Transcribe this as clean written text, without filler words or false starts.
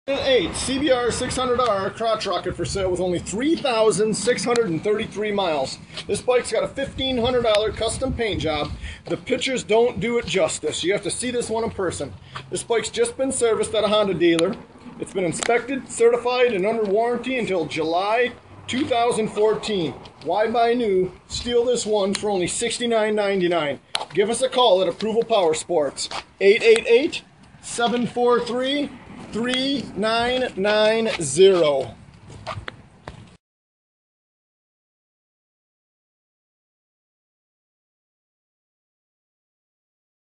8 cbr600rr crotch rocket for sale with only 3,633 miles. This bike's got a $1,500 custom paint job. The pictures don't do it justice. You have to see this one in person. This bike's just been serviced at a Honda dealer. It's been inspected, certified, and under warranty until July 2014. Why buy new? Steal this one for only $69.99. Give us a call at Approval Power Sports. 888-743-3990.